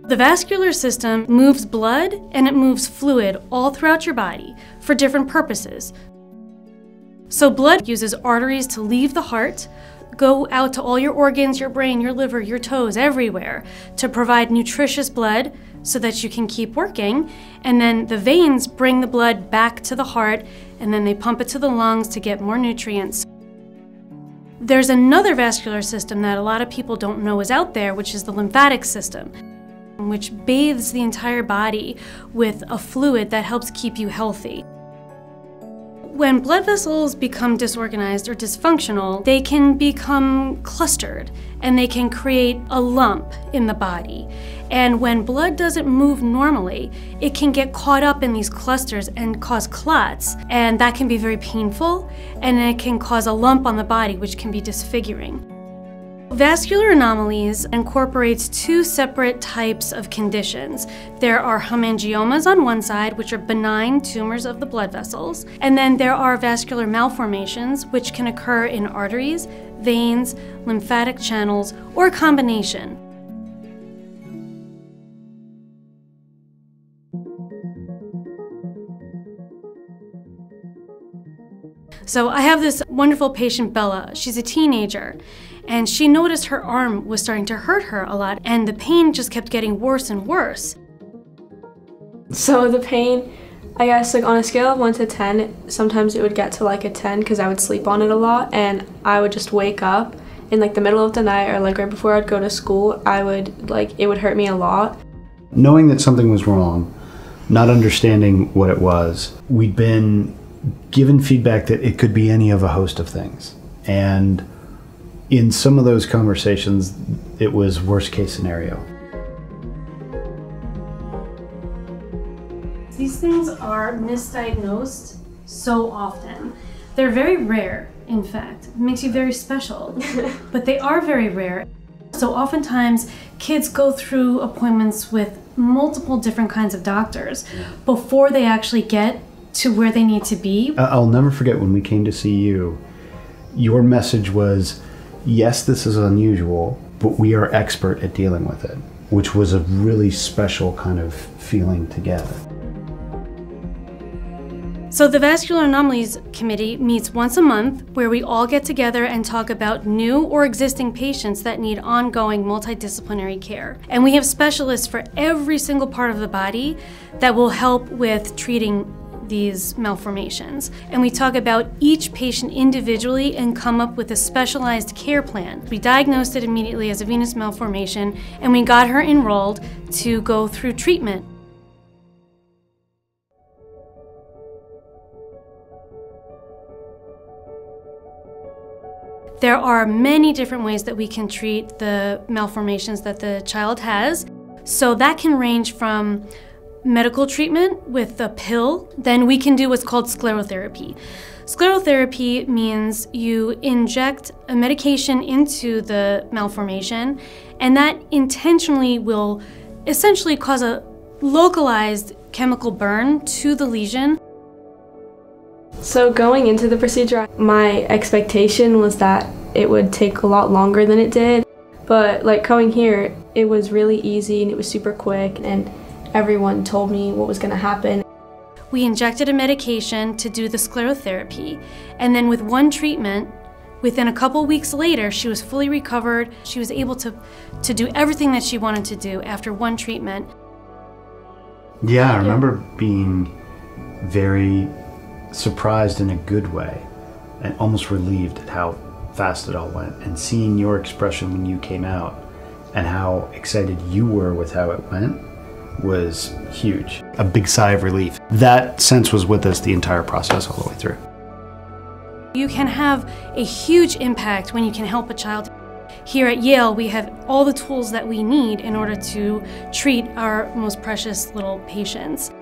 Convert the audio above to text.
The vascular system moves blood and it moves fluid all throughout your body for different purposes. So blood uses arteries to leave the heart, go out to all your organs, your brain, your liver, your toes, everywhere, to provide nutritious blood so that you can keep working. And then the veins bring the blood back to the heart, and then they pump it to the lungs to get more nutrients. There's another vascular system that a lot of people don't know is out there, which is the lymphatic system, which bathes the entire body with a fluid that helps keep you healthy. When blood vessels become disorganized or dysfunctional, they can become clustered and they can create a lump in the body. And when blood doesn't move normally, it can get caught up in these clusters and cause clots, and that can be very painful, and it can cause a lump on the body, which can be disfiguring. Vascular anomalies incorporates two separate types of conditions. There are hemangiomas on one side, which are benign tumors of the blood vessels, and then there are vascular malformations, which can occur in arteries, veins, lymphatic channels, or a combination. So I have this wonderful patient, Bella. She's a teenager, and she noticed her arm was starting to hurt her a lot, and the pain just kept getting worse and worse. So the pain, I guess, like on a scale of 1 to 10, sometimes it would get to like a 10 because I would sleep on it a lot, and I would just wake up in like the middle of the night or like right before I'd go to school. It would hurt me a lot. Knowing that something was wrong, not understanding what it was, we'd been given feedback that it could be any of a host of things. And in some of those conversations, it was worst case scenario. These things are misdiagnosed so often. They're very rare, in fact. It makes you very special, but they are very rare. So oftentimes, kids go through appointments with multiple different kinds of doctors before they actually get to where they need to be. I'll never forget when we came to see you, your message was, yes, this is unusual, but we are expert at dealing with it, which was a really special kind of feeling to get. So the Vascular Anomalies Committee meets once a month where we all get together and talk about new or existing patients that need ongoing multidisciplinary care. And we have specialists for every single part of the body that will help with treating these malformations. And we talk about each patient individually and come up with a specialized care plan. We diagnosed it immediately as a venous malformation, and we got her enrolled to go through treatment. There are many different ways that we can treat the malformations that the child has. So that can range from medical treatment with a pill. Then we can do what's called sclerotherapy. Sclerotherapy means you inject a medication into the malformation, and that intentionally will essentially cause a localized chemical burn to the lesion. So going into the procedure, my expectation was that it would take a lot longer than it did. But like coming here, it was really easy and it was super quick, and everyone told me what was going to happen. We injected a medication to do the sclerotherapy, and then with one treatment, within a couple weeks later, she was fully recovered. She was able to do everything that she wanted to do after one treatment. Yeah, I remember being very surprised in a good way and almost relieved at how fast it all went, and seeing your expression when you came out and how excited you were with how it went was huge. A big sigh of relief. That sense was with us the entire process all the way through. You can have a huge impact when you can help a child. Here at Yale, we have all the tools that we need in order to treat our most precious little patients.